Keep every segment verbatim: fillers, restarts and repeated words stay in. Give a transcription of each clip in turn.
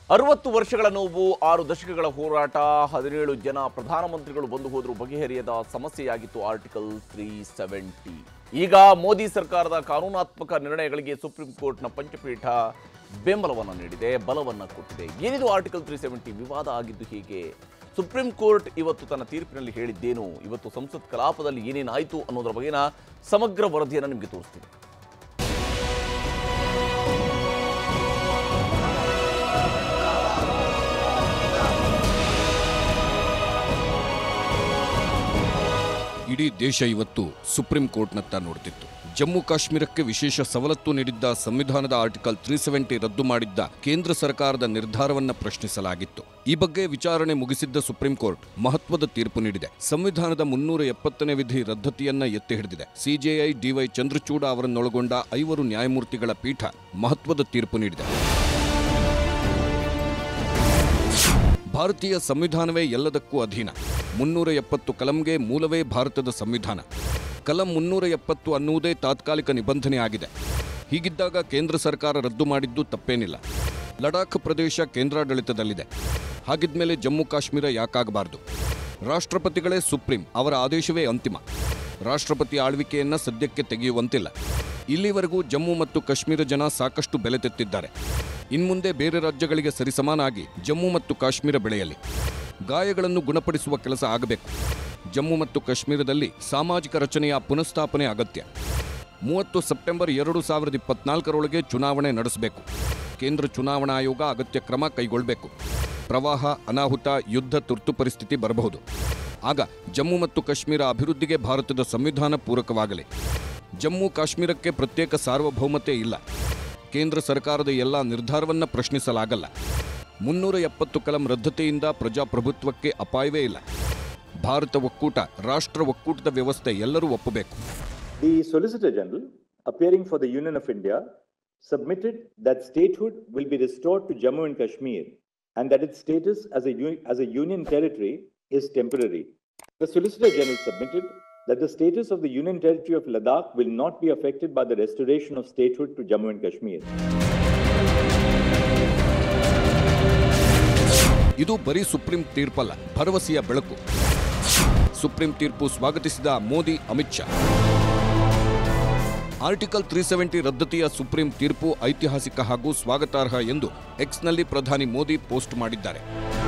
ಅರವತ್ತು ವರ್ಷಗಳ ನೋವು, ಆರು ದಶಕಗಳ ಹೋರಾಟ, ಹದಿನೇಳು ಜನ ಪ್ರಧಾನಮಂತ್ರಿಗಳು ಬಂದು ಹೋದರೂ ಬಗೆಹರಿಯದ ಸಮಸ್ಯೆಯಾಗಿತ್ತು ಆರ್ಟಿಕಲ್ ತ್ರೀ ಸೆವೆಂಟಿ. ಈಗ ಮೋದಿ ಸರ್ಕಾರದ ಕಾನೂನಾತ್ಮಕ ನಿರ್ಣಯಗಳಿಗೆ ಸುಪ್ರೀಂ ಕೋರ್ಟ್ನ ಪಂಚಪೀಠ ಬೆಂಬಲವನ್ನು ನೀಡಿದೆ, ಬಲವನ್ನು ಕೊಟ್ಟಿದೆ. ಏನಿದು ಆರ್ಟಿಕಲ್ ತ್ರೀ ಸೆವೆಂಟಿ? ವಿವಾದ ಆಗಿದ್ದು ಹೀಗೆ. ಸುಪ್ರೀಂ ಕೋರ್ಟ್ ಇವತ್ತು ತನ್ನ ತೀರ್ಪಿನಲ್ಲಿ ಹೇಳಿದ್ದೇನು, ಇವತ್ತು ಸಂಸತ್ ಕಲಾಪದಲ್ಲಿ ಏನೇನಾಯಿತು ಅನ್ನೋದರ ಬಗೆಗಿನ ಸಮಗ್ರ ವರದಿಯನ್ನು ನಿಮಗೆ ತೋರಿಸ್ತೀನಿ. ಇಡೀ ದೇಶ ಇವತ್ತು ಸುಪ್ರೀಂ ಕೋರ್ಟ್ನತ್ತ ನೋಡ್ತಿತ್ತು. ಜಮ್ಮು ಕಾಶ್ಮೀರಕ್ಕೆ ವಿಶೇಷ ಸವಲತ್ತು ನೀಡಿದ್ದ ಸಂವಿಧಾನದ ಆರ್ಟಿಕಲ್ ತ್ರೀ ಸೆವೆಂಟಿ ರದ್ದು ಮಾಡಿದ್ದ ಕೇಂದ್ರ ಸರ್ಕಾರದ ನಿರ್ಧಾರವನ್ನ ಪ್ರಶ್ನಿಸಲಾಗಿತ್ತು. ಈ ಬಗ್ಗೆ ವಿಚಾರಣೆ ಮುಗಿಸಿದ್ದ ಸುಪ್ರೀಂ ಕೋರ್ಟ್ ಮಹತ್ವದ ತೀರ್ಪು ನೀಡಿದೆ. ಸಂವಿಧಾನದ ಮುನ್ನೂರ ಎಪ್ಪತ್ತನೇ ವಿಧಿ ರದ್ದತಿಯನ್ನ ಎತ್ತಿ ಹಿಡಿದಿದೆ. ಸಿಜೆಐ ಡಿವೈ ಚಂದ್ರಚೂಡ ಅವರನ್ನೊಳಗೊಂಡ ಐವರು ನ್ಯಾಯಮೂರ್ತಿಗಳ ಪೀಠ ಮಹತ್ವದ ತೀರ್ಪು ನೀಡಿದೆ. ಭಾರತೀಯ ಸಂವಿಧಾನವೇ ಎಲ್ಲದಕ್ಕೂ ಅಧೀನ. ಮುನ್ನೂರ ಎಪ್ಪತ್ತು ಕಲಂಗೆ ಮೂಲವೇ ಭಾರತದ ಸಂವಿಧಾನ. ಕಲಂ ಮುನ್ನೂರ ಎಪ್ಪತ್ತು ಅನ್ನುವುದೇ ತಾತ್ಕಾಲಿಕ ನಿಬಂಧನೆ ಆಗಿದೆ. ಹೀಗಿದ್ದಾಗ ಕೇಂದ್ರ ಸರ್ಕಾರ ರದ್ದು ಮಾಡಿದ್ದು ತಪ್ಪೇನಿಲ್ಲ. ಲಡಾಖ್ ಪ್ರದೇಶ ಕೇಂದ್ರಾಡಳಿತದಲ್ಲಿದೆ. ಹಾಗಿದ್ಮೇಲೆ ಜಮ್ಮು ಕಾಶ್ಮೀರ ಯಾಕಾಗಬಾರದು? ರಾಷ್ಟ್ರಪತಿಗಳೇ ಸುಪ್ರೀಂ, ಅವರ ಆದೇಶವೇ ಅಂತಿಮ. ರಾಷ್ಟ್ರಪತಿ ಆಳ್ವಿಕೆಯನ್ನ ಸದ್ಯಕ್ಕೆ ತೆಗೆಯುವಂತಿಲ್ಲ. ಇಲ್ಲಿವರೆಗೂ ಜಮ್ಮು ಮತ್ತು ಕಾಶ್ಮೀರ ಜನ ಸಾಕಷ್ಟು ಬೆಲೆ ತೆತ್ತಿದ್ದಾರೆ. ಇನ್ಮುಂದೆ ಬೇರೆ ರಾಜ್ಯಗಳಿಗೆ ಸರಿಸಮಾನಾಗಿ ಜಮ್ಮು ಮತ್ತು ಕಾಶ್ಮೀರ ಬೆಳೆಯಲಿ. ಗಾಯಗಳನ್ನು ಗುಣಪಡಿಸುವ ಕೆಲಸ ಆಗಬೇಕು. ಜಮ್ಮು ಮತ್ತು ಕಾಶ್ಮೀರದಲ್ಲಿ ಸಾಮಾಜಿಕ ರಚನೆಯ ಪುನಃಸ್ಥಾಪನೆ ಅಗತ್ಯ. ಮೂವತ್ತು ಸೆಪ್ಟೆಂಬರ್ ಎರಡು ಸಾವಿರದ ಇಪ್ಪತ್ನಾಲ್ಕರೊಳಗೆ ಚುನಾವಣೆ ನಡೆಸಬೇಕು. ಕೇಂದ್ರ ಚುನಾವಣಾ ಆಯೋಗ ಅಗತ್ಯ ಕ್ರಮ ಕೈಗೊಳ್ಳಬೇಕು. ಪ್ರವಾಹ, ಅನಾಹುತ, ಯುದ್ಧ, ತುರ್ತು ಪರಿಸ್ಥಿತಿ ಬರಬಹುದು. ಆಗ ಜಮ್ಮು ಮತ್ತು ಕಾಶ್ಮೀರ ಅಭಿವೃದ್ಧಿಗೆ ಭಾರತದ ಸಂವಿಧಾನ ಪೂರಕವಾಗಲಿ. ಜಮ್ಮು ಕಾಶ್ಮೀರಕ್ಕೆ ಪ್ರತ್ಯೇಕ ಸಾರ್ವಭೌಮತೆ ಇಲ್ಲ. ಕೇಂದ್ರ ಸರ್ಕಾರದ ಎಲ್ಲ ನಿರ್ಧಾರವನ್ನ ಪ್ರಶ್ನಿಸಲಾಗಲ್ಲ. ಮುನ್ನೂರ ಎಪ್ಪತ್ತು ಕಲಂ ರದ್ದತಿಯಿಂದ ಪ್ರಜಾಪ್ರಭುತ್ವಕ್ಕೆ ಅಪಾಯವೇ ಇಲ್ಲ. ಭಾರತ ಒಕ್ಕೂಟ, ರಾಷ್ಟ್ರ ಒಕ್ಕೂಟದ ವ್ಯವಸ್ಥೆ ಎಲ್ಲರೂ ಒಪ್ಪಬೇಕು. The Solicitor General, appearing for the Union of India, submitted that statehood will be restored to Jammu and Kashmir and that its status as a, as a union territory is temporary. The Solicitor General submitted that the status of the Union Territory of Ladakh will not be affected by the restoration of statehood to Jammu and Kashmir. ಇದು ಬರೀ supreme ತೀರ್ಪಲ್ಲ, ಭರವಸೆಯ ಬೆಳಕು. Supreme ತೀರ್ಪು ಸ್ವಾಗತಿಸಿದ Modi, Amit Shah. Article three seventy ರದ್ದತಿಯ supreme ತೀರ್ಪು ಐತಿಹಾಸಿಕ ಹಾಗೂ ಸ್ವಾಗತಾರ್ಹ ಎಂದು ಎಕ್ಸ್ನಲ್ಲಿ ಪ್ರಧಾನಿ ಮೋದಿ ಪೋಸ್ಟ್ ಮಾಡಿದ್ದಾರೆ.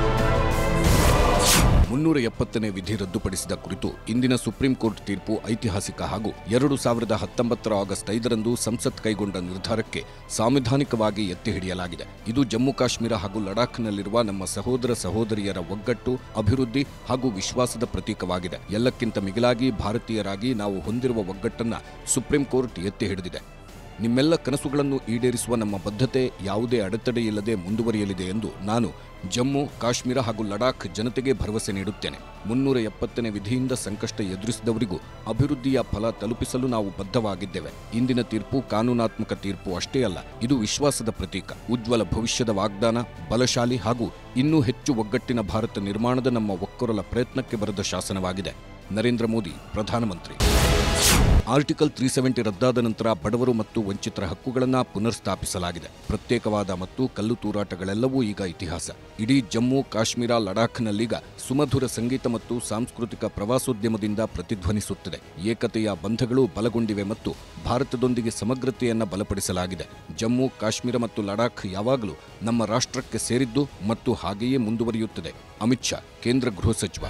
ಮುನ್ನೂರ ಎಪ್ಪತ್ತನೇ ವಿಧಿ ರದ್ದುಪಡಿಸಿದ ಕುರಿತು ಇಂದಿನ ಸುಪ್ರೀಂ ಕೋರ್ಟ್ ತೀರ್ಪು ಐತಿಹಾಸಿಕ ಹಾಗೂ ಎರಡು ಸಾವಿರದ ಹತ್ತೊಂಬತ್ತರ ಆಗಸ್ಟ್ ಐದರಂದು ಸಂಸತ್ ಕೈಗೊಂಡ ನಿರ್ಧಾರಕ್ಕೆ ಸಾಂವಿಧಾನಿಕವಾಗಿ ಎತ್ತಿ ಹಿಡಿಯಲಾಗಿದೆ. ಇದು ಜಮ್ಮು ಕಾಶ್ಮೀರ ಹಾಗೂ ಲಡಾಖ್ನಲ್ಲಿರುವ ನಮ್ಮ ಸಹೋದರ ಸಹೋದರಿಯರ ಒಗ್ಗಟ್ಟು, ಅಭಿವೃದ್ಧಿ ಹಾಗೂ ವಿಶ್ವಾಸದ ಪ್ರತೀಕವಾಗಿದೆ. ಎಲ್ಲಕ್ಕಿಂತ ಮಿಗಿಲಾಗಿ ಭಾರತೀಯರಾಗಿ ನಾವು ಹೊಂದಿರುವ ಒಗ್ಗಟ್ಟನ್ನ ಸುಪ್ರೀಂ ಕೋರ್ಟ್ ಎತ್ತಿ ಹಿಡಿದಿದೆ. ನಿಮ್ಮೆಲ್ಲ ಕನಸುಗಳನ್ನು ಈಡೇರಿಸುವ ನಮ್ಮ ಬದ್ಧತೆ ಯಾವುದೇ ಅಡೆತಡೆಯಿಲ್ಲದೆ ಮುಂದುವರಿಯಲಿದೆ ಎಂದು ನಾನು ಜಮ್ಮು, ಕಾಶ್ಮೀರ ಹಾಗೂ ಲಡಾಖ್ ಜನತೆಗೆ ಭರವಸೆ ನೀಡುತ್ತೇನೆ. ಮುನ್ನೂರ ಎಪ್ಪತ್ತನೇ ವಿಧಿಯಿಂದ ಸಂಕಷ್ಟ ಎದುರಿಸಿದವರಿಗೂ ಅಭಿವೃದ್ಧಿಯ ಫಲ ತಲುಪಿಸಲು ನಾವು ಬದ್ಧವಾಗಿದ್ದೇವೆ. ಇಂದಿನ ತೀರ್ಪು ಕಾನೂನಾತ್ಮಕ ತೀರ್ಪು ಅಷ್ಟೇ ಅಲ್ಲ, ಇದು ವಿಶ್ವಾಸದ ಪ್ರತೀಕ. ಉಜ್ವಲ ಭವಿಷ್ಯದ ವಾಗ್ದಾನ, ಬಲಶಾಲಿ ಹಾಗೂ ಇನ್ನೂ ಹೆಚ್ಚು ಒಗ್ಗಟ್ಟಿನ ಭಾರತ ನಿರ್ಮಾಣದ ನಮ್ಮ ಒಕ್ಕೊರಲ ಪ್ರಯತ್ನಕ್ಕೆ ಬರೆದ ಶಾಸನವಾಗಿದೆ. ನರೇಂದ್ರ ಮೋದಿ, ಪ್ರಧಾನಮಂತ್ರಿ. ಆರ್ಟಿಕಲ್ ತ್ರೀ ಸೆವೆಂಟಿ ರದ್ದಾದ ನಂತರ ಬಡವರು ಮತ್ತು ವಂಚಿತರ ಹಕ್ಕುಗಳನ್ನು ಪುನರ್ ಸ್ಥಾಪಿಸಲಾಗಿದೆ. ಪ್ರತ್ಯೇಕವಾದ ಮತ್ತು ಕಲ್ಲು ತೂರಾಟಗಳೆಲ್ಲವೂ ಈಗ ಇತಿಹಾಸ. ಇಡೀ ಜಮ್ಮು, ಕಾಶ್ಮೀರ, ಲಡಾಖ್ನಲ್ಲೀಗ ಸುಮಧುರ ಸಂಗೀತ ಮತ್ತು ಸಾಂಸ್ಕೃತಿಕ ಪ್ರವಾಸೋದ್ಯಮದಿಂದ ಪ್ರತಿಧ್ವನಿಸುತ್ತದೆ. ಏಕತೆಯ ಬಂಧಗಳು ಬಲಗೊಂಡಿವೆ ಮತ್ತು ಭಾರತದೊಂದಿಗೆ ಸಮಗ್ರತೆಯನ್ನು ಬಲಪಡಿಸಲಾಗಿದೆ. ಜಮ್ಮು, ಕಾಶ್ಮೀರ ಮತ್ತು ಲಡಾಖ್ ಯಾವಾಗಲೂ ನಮ್ಮ ರಾಷ್ಟ್ರಕ್ಕೆ ಸೇರಿದ್ದು ಮತ್ತು ಹಾಗೆಯೇ ಮುಂದುವರಿಯುತ್ತದೆ. ಅಮಿತ್ ಶಾ, ಕೇಂದ್ರ ಗೃಹ ಸಚಿವ.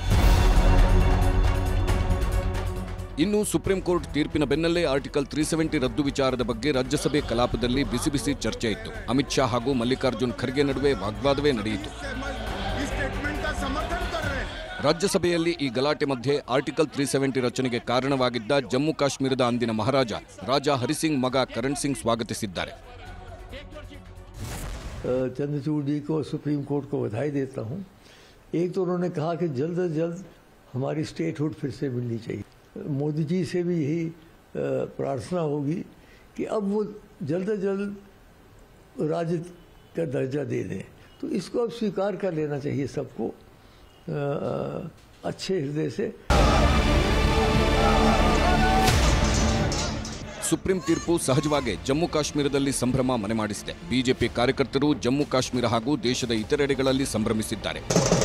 ಇನ್ನು ಸುಪ್ರೀಂ ಕೋರ್ಟ್ ತೀರ್ಪಿನ ಬೆನ್ನಲ್ಲೇ ಆರ್ಟಿಕಲ್ ತ್ರೀ ಸೆವೆಂಟಿ ರದ್ದು ವಿಚಾರದ ಬಗ್ಗೆ ರಾಜ್ಯಸಭೆ ಕಲಾಪದಲ್ಲಿ ಬಿಸಿ ಬಿಸಿ ಚರ್ಚೆ ಇತ್ತು. ಅಮಿತ್ ಶಾ ಹಾಗೂ ಮಲ್ಲಿಕಾರ್ಜುನ್ ಖರ್ಗೆ ನಡುವೆ ವಾಗ್ವಾದವೇ ನಡೆಯಿತು. ರಾಜ್ಯಸಭೆಯಲ್ಲಿ ಈ ಗಲಾಟೆ ಮಧ್ಯೆ ಆರ್ಟಿಕಲ್ ತ್ರೀ ಸೆವೆಂಟಿ ರಚನೆಗೆ ಕಾರಣವಾಗಿದ್ದ ಜಮ್ಮು ಕಾಶ್ಮೀರದ ಅಂದಿನ ಮಹಾರಾಜ ರಾಜಾ ಹರಿಸಿಂಗ್ ಮಗ ಕರಣ್ ಸಿಂಗ್ ಸ್ವಾಗತಿಸಿದ್ದಾರೆ. चंद्रचूड़ जी को, सुप्रीम कोर्ट को बधाई देता हूं. एक तो उन्होंने कहा कि जल्द से जल्द हमारी स्टेटहुड फिर से मिलनी चाहिए. मोदी जी से भी यही प्रार्थना होगी कि अब वो जल्द से जल्द राज्य का दर्जा दे दें. तो इसको अब स्वीकार कर लेना चाहिए सबको अच्छे हृदय से. ಸುಪ್ರೀಂ ತೀರ್ಪು ಸಹಜವಾಗಿ ಜಮ್ಮು ಕಾಶ್ಮೀರದಲ್ಲಿ ಸಂಭ್ರಮ ಮನೆ ಮಾಡಿಸಿದೆ. ಬಿಜೆಪಿ ಕಾರ್ಯಕರ್ತರು ಜಮ್ಮು ಕಾಶ್ಮೀರ ಹಾಗೂ ದೇಶದ ಇತರೆಡೆಗಳಲ್ಲಿ ಸಂಭ್ರಮಿಸಿದ್ದಾರೆ.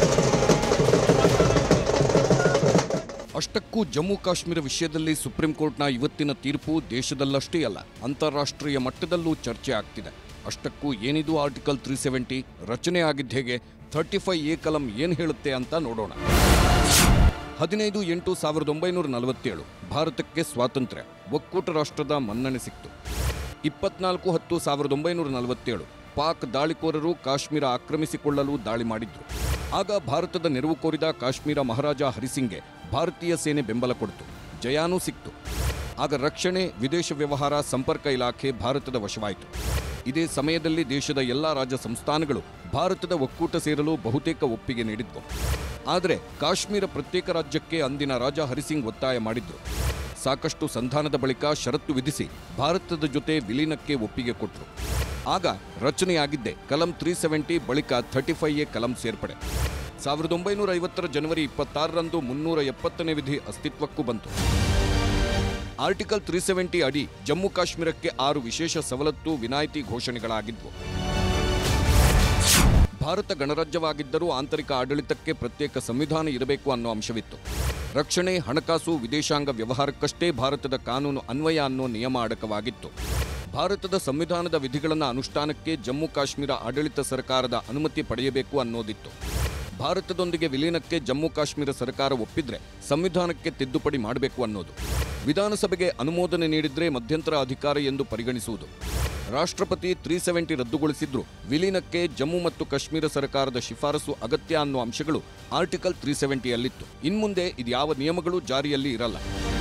ಅಷ್ಟಕ್ಕೂ ಜಮ್ಮು ಕಾಶ್ಮೀರ ವಿಷಯದಲ್ಲಿ ಸುಪ್ರೀಂ ಕೋರ್ಟ್ನ ಇವತ್ತಿನ ತೀರ್ಪು ದೇಶದಲ್ಲಷ್ಟೇ ಅಲ್ಲ, ಅಂತಾರಾಷ್ಟ್ರೀಯ ಮಟ್ಟದಲ್ಲೂ ಚರ್ಚೆ ಆಗ್ತಿದೆ. ಅಷ್ಟಕ್ಕೂ ಏನಿದು ಆರ್ಟಿಕಲ್ ತ್ರೀ ಸೆವೆಂಟಿ, ರಚನೆ ಆಗಿದ್ದ ಹೇಗೆ, ಥರ್ಟಿ ಫೈವ್ ಎ ಕಲಂ ಏನು ಹೇಳುತ್ತೆ ಅಂತ ನೋಡೋಣ. ಹದಿನೈದು ಎಂಟು ಸಾವಿರದ ಒಂಬೈನೂರ ನಲವತ್ತೇಳು ಭಾರತಕ್ಕೆ ಸ್ವಾತಂತ್ರ್ಯ, ಒಕ್ಕೂಟ ರಾಷ್ಟ್ರದ ಮನ್ನಣೆ ಸಿಕ್ತು. ಇಪ್ಪತ್ನಾಲ್ಕು ಹತ್ತು ಸಾವಿರದ ಒಂಬೈನೂರ ನಲವತ್ತೇಳು ಪಾಕ್ ದಾಳಿಕೋರರು ಕಾಶ್ಮೀರ ಆಕ್ರಮಿಸಿಕೊಳ್ಳಲು ದಾಳಿ ಮಾಡಿದ್ರು. ಆಗ ಭಾರತದ ನೆರವು ಕೋರಿದ ಕಾಶ್ಮೀರ ಮಹಾರಾಜ ಹರಿಸಿಂಗ್ಗೆ ಭಾರತೀಯ ಸೇನೆ ಬೆಂಬಲ ಕೊಡ್ತು, ಜಯಾನೂ ಸಿಕ್ತು. ಆಗ ರಕ್ಷಣೆ, ವಿದೇಶ ವ್ಯವಹಾರ, ಸಂಪರ್ಕ ಇಲಾಖೆ ಭಾರತದ ವಶವಾಯಿತು. ಇದೇ ಸಮಯದಲ್ಲಿ ದೇಶದ ಎಲ್ಲಾ ರಾಜ್ಯ ಸಂಸ್ಥಾನಗಳು ಭಾರತದ ಒಕ್ಕೂಟ ಸೇರಲು ಬಹುತೇಕ ಒಪ್ಪಿಗೆ ನೀಡಿದ್ವು. ಆದರೆ ಕಾಶ್ಮೀರ ಪ್ರತ್ಯೇಕ ರಾಜ್ಯಕ್ಕೆ ಅಂದಿನ ರಾಜ ಹರಿಸಿಂಗ್ ಒತ್ತಾಯ ಮಾಡಿದ್ರು. ಸಾಕಷ್ಟು ಸಂಧಾನದ ಬಳಿಕ ಷರತ್ತು ವಿಧಿಸಿ ಭಾರತದ ಜೊತೆ ವಿಲೀನಕ್ಕೆ ಒಪ್ಪಿಗೆ ಕೊಟ್ಟರು. ಆಗ ರಚನೆಯಾಗಿದ್ದೆ ಕಲಂ ತ್ರೀ ಸೆವೆಂಟಿ, ಬಳಿಕ ಥರ್ಟಿ ಫೈವ್ ಎ ಕಲಂ ಸೇರ್ಪಡೆ. ಸಾವಿರದ ಒಂಬೈನೂರ ಐವತ್ತರ ಜನವರಿ ಇಪ್ಪತ್ತಾರರಂದು ಮುನ್ನೂರ ಎಪ್ಪತ್ತನೇ ವಿಧಿ ಅಸ್ತಿತ್ವಕ್ಕೂ ಬಂತು. ಆರ್ಟಿಕಲ್ ತ್ರೀ ಸೆವೆಂಟಿ ಅಡಿ ಜಮ್ಮು ಕಾಶ್ಮೀರಕ್ಕೆ ಆರು ವಿಶೇಷ ಸವಲತ್ತು, ವಿನಾಯಿತಿ ಘೋಷಣೆಗಳಾಗಿದ್ವು. ಭಾರತ ಗಣರಾಜ್ಯವಾಗಿದ್ದರೂ ಆಂತರಿಕ ಆಡಳಿತಕ್ಕೆ ಪ್ರತ್ಯೇಕ ಸಂವಿಧಾನ ಇರಬೇಕು ಅನ್ನೋ ಅಂಶವಿತ್ತು. ರಕ್ಷಣೆ, ಹಣಕಾಸು, ವಿದೇಶಾಂಗ ವ್ಯವಹಾರಕ್ಕಷ್ಟೇ ಭಾರತದ ಕಾನೂನು ಅನ್ವಯ ಅನ್ನೋ ನಿಯಮ ಅಡಕವಾಗಿತ್ತು. ಭಾರತದ ಸಂವಿಧಾನದ ವಿಧಿಗಳನ್ನು ಅನುಷ್ಠಾನಕ್ಕೆ ಜಮ್ಮು ಕಾಶ್ಮೀರ ಆಡಳಿತ ಸರ್ಕಾರದ ಅನುಮತಿ ಪಡೆಯಬೇಕು ಅನ್ನೋದಿತ್ತು. ಭಾರತದೊಂದಿಗೆ ವಿಲೀನಕ್ಕೆ ಜಮ್ಮು ಕಾಶ್ಮೀರ ಸರ್ಕಾರ ಒಪ್ಪಿದ್ರೆ ಸಂವಿಧಾನಕ್ಕೆ ತಿದ್ದುಪಡಿ ಮಾಡಬೇಕು ಅನ್ನೋದು. ವಿಧಾನಸಭೆಗೆ ಅನುಮೋದನೆ ನೀಡಿದ್ರೆ ಮಧ್ಯಂತರ ಅಧಿಕಾರ ಎಂದು ಪರಿಗಣಿಸುವುದು. ರಾಷ್ಟ್ರಪತಿ ತ್ರೀ ಸೆವೆಂಟಿ ರದ್ದುಗೊಳಿಸಿದ್ರು ವಿಲೀನಕ್ಕೆ ಜಮ್ಮು ಮತ್ತು ಕಾಶ್ಮೀರ ಸರ್ಕಾರದ ಶಿಫಾರಸು ಅಗತ್ಯ ಅನ್ನೋ ಅಂಶಗಳು ಆರ್ಟಿಕಲ್ ತ್ರೀ ಸೆವೆಂಟಿಯಲ್ಲಿತ್ತು. ಇನ್ಮುಂದೆ ಇದ್ಯಾವ ನಿಯಮಗಳು ಜಾರಿಯಲ್ಲಿ ಇರಲ್ಲ.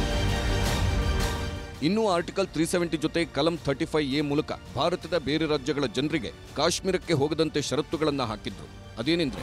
ಇನ್ನು ಆರ್ಟಿಕಲ್ ತ್ರೀ ಸೆವೆಂಟಿ ಜೊತೆ ಕಲಂ ಥರ್ಟಿ ಫೈವ್ ಎ ಮೂಲಕ ಭಾರತದ ಬೇರೆ ರಾಜ್ಯಗಳ ಜನರಿಗೆ ಕಾಶ್ಮೀರಕ್ಕೆ ಹೋಗದಂತೆ ಷರತ್ತುಗಳನ್ನು ಹಾಕಿದ್ರು. ಅದೇನೆಂದ್ರೆ,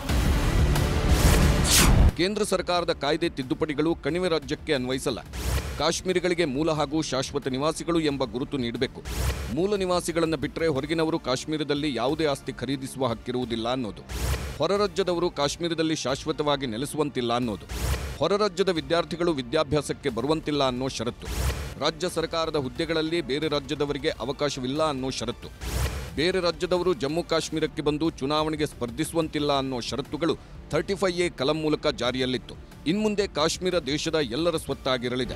ಕೇಂದ್ರ ಸರ್ಕಾರದ ಕಾಯ್ದೆ ತಿದ್ದುಪಡಿಗಳು ಕಣಿವೆ ರಾಜ್ಯಕ್ಕೆ ಅನ್ವಯಿಸಲ್ಲ. ಕಾಶ್ಮೀರಿಗಳಿಗೆ ಮೂಲ ಹಾಗೂ ಶಾಶ್ವತ ನಿವಾಸಿಗಳು ಎಂಬ ಗುರುತು ನೀಡಬೇಕು. ಮೂಲ ನಿವಾಸಿಗಳನ್ನು ಬಿಟ್ಟರೆ ಹೊರಗಿನವರು ಕಾಶ್ಮೀರದಲ್ಲಿ ಯಾವುದೇ ಆಸ್ತಿ ಖರೀದಿಸುವ ಹಕ್ಕಿರುವುದಿಲ್ಲ ಅನ್ನೋದು. ಹೊರ ರಾಜ್ಯದವರು ಕಾಶ್ಮೀರದಲ್ಲಿ ಶಾಶ್ವತವಾಗಿ ನೆಲೆಸುವಂತಿಲ್ಲ ಅನ್ನೋದು. ಹೊರ ರಾಜ್ಯದ ವಿದ್ಯಾರ್ಥಿಗಳು ವಿದ್ಯಾಭ್ಯಾಸಕ್ಕೆ ಬರುವಂತಿಲ್ಲ ಅನ್ನೋ ಷರತ್ತು. ರಾಜ್ಯ ಸರ್ಕಾರದ ಹುದ್ದೆಗಳಲ್ಲಿ ಬೇರೆ ರಾಜ್ಯದವರಿಗೆ ಅವಕಾಶವಿಲ್ಲ ಅನ್ನೋ ಷರತ್ತು. ಬೇರೆ ರಾಜ್ಯದವರು ಜಮ್ಮು ಕಾಶ್ಮೀರಕ್ಕೆ ಬಂದು ಚುನಾವಣೆಗೆ ಸ್ಪರ್ಧಿಸುವಂತಿಲ್ಲ ಅನ್ನೋ ಷರತ್ತುಗಳು ಥರ್ಟಿ ಫೈವ್ ಎ ಕಲಂ ಮೂಲಕ ಜಾರಿಯಲ್ಲಿತ್ತು. ಇನ್ಮುಂದೆ ಕಾಶ್ಮೀರ ದೇಶದ ಎಲ್ಲರ ಸ್ವತ್ತಾಗಿರಲಿದೆ.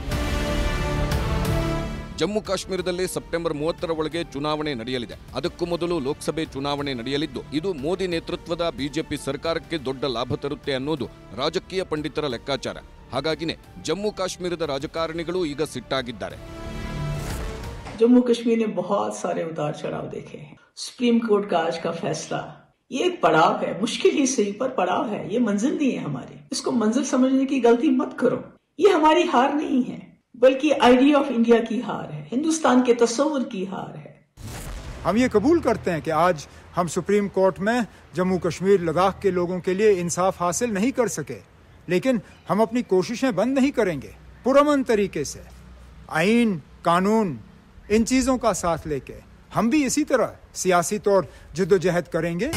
ಜಮ್ಮು ಕಾಶ್ಮೀರದಲ್ಲಿ ಸೆಪ್ಟೆಂಬರ್ ಮೂವತ್ತರ ಒಳಗೆ ಚುನಾವಣೆ ನಡೆಯಲಿದೆ. ಅದಕ್ಕೂ ಮೊದಲು ಲೋಕಸಭೆ ಚುನಾವಣೆ ನಡೆಯಲಿದ್ದು, ಇದು ಮೋದಿ ನೇತೃತ್ವದ ಬಿಜೆಪಿ ಸರ್ಕಾರಕ್ಕೆ ದೊಡ್ಡ ಲಾಭ ತರುತ್ತೆ ಅನ್ನೋದು ರಾಜಕೀಯ ಪಂಡಿತರ ಲೆಕ್ಕಾಚಾರ. ಹಾಗಾಗಿನೇ ಜಮ್ಮು ಕಾಶ್ಮೀರದ ರಾಜಕಾರಣಿಗಳು ಈಗ ಸಿಟ್ಟಾಗಿದ್ದಾರೆ. जम्मू कश्मीर ने बहुत सारे उतार चढ़ाव देखे हैं. सुप्रीम कोर्ट का आज का फैसला ये एक पड़ाव है, मुश्किल ही सही पर पड़ाव है. ये मंजिल नहीं है हमारी. इसको मंजिल समझने की गलती मत करो. ये हमारी हार नहीं है, बल्कि आइडिया ऑफ इंडिया की हार है, हिंदुस्तान के तस्वुर की हार है. हम ये कबूल करते हैं कि आज हम सुप्रीम कोर्ट में जम्मू कश्मीर लद्दाख के लोगों के लिए इंसाफ हासिल नहीं कर सके, लेकिन हम अपनी कोशिशें बंद नहीं करेंगे. पुरअमन तरीके से आईन, कानून, इन चीजों का साथ लेके हम भी इसी तरह सियासी तौर जद्दोजहद करेंगे.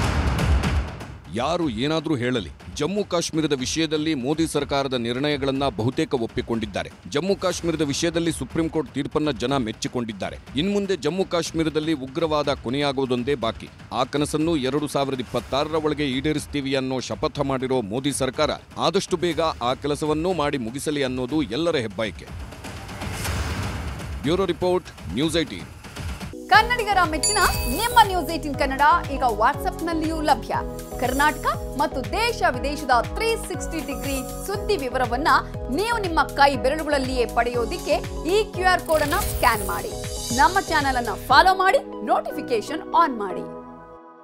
ಯಾರು ಏನಾದರೂ ಹೇಳಲಿ, ಜಮ್ಮು ಕಾಶ್ಮೀರದ ವಿಷಯದಲ್ಲಿ ಮೋದಿ ಸರ್ಕಾರದ ನಿರ್ಣಯಗಳನ್ನ ಬಹುತೇಕ ಒಪ್ಪಿಕೊಂಡಿದ್ದಾರೆ. ಜಮ್ಮು ಕಾಶ್ಮೀರದ ವಿಷಯದಲ್ಲಿ ಸುಪ್ರೀಂ ಕೋರ್ಟ್ ತೀರ್ಪನ್ನ ಜನ ಮೆಚ್ಚಿಕೊಂಡಿದ್ದಾರೆ. ಇನ್ಮುಂದೆ ಜಮ್ಮು ಕಾಶ್ಮೀರದಲ್ಲಿ ಉಗ್ರವಾದ ಕೊನೆಯಾಗುವುದೊಂದೇ ಬಾಕಿ. ಆ ಕನಸನ್ನು ಎರಡು ಸಾವಿರದ ಇಪ್ಪತ್ತಾರರ ಒಳಗೆ ಈಡೇರಿಸ್ತೀವಿ ಅನ್ನೋ ಶಪಥ ಮಾಡಿರೋ ಮೋದಿ ಸರ್ಕಾರ ಆದಷ್ಟು ಬೇಗ ಆ ಕೆಲಸವನ್ನೂ ಮಾಡಿ ಮುಗಿಸಲಿ ಅನ್ನೋದು ಎಲ್ಲರ ಹೆಬ್ಬಯಕೆ. Bureau report, news eighteen. ಕನ್ನಡಿಗರ ಮೆಚ್ಚಿನ ನಿಮ್ಮ ನ್ಯೂಸ್ ಏಟೀನ್ ಕನ್ನಡ ಈಗ ವಾಟ್ಸ್ಆಪ್ನಲ್ಲಿಯೂ ಲಭ್ಯ. ಕರ್ನಾಟಕ ಮತ್ತು ದೇಶ ವಿದೇಶದ ತ್ರೀ ಸಿಕ್ಸ್ಟಿ ಡಿಗ್ರಿ ಸುದ್ದಿ ವಿವರವನ್ನ ನೀವು ನಿಮ್ಮ ಕೈ ಬೆರಳುಗಳಲ್ಲಿಯೇ ಪಡೆಯೋದಿಕ್ಕೆ ಈ ಕ್ಯೂ ಆರ್ ಕೋಡ್ ಅನ್ನ ಸ್ಕ್ಯಾನ್ ಮಾಡಿ. ನಮ್ಮ ಚಾನೆಲ್ ಅನ್ನ ಫಾಲೋ ಮಾಡಿ, ನೋಟಿಫಿಕೇಶನ್ ಆನ್ ಮಾಡಿ.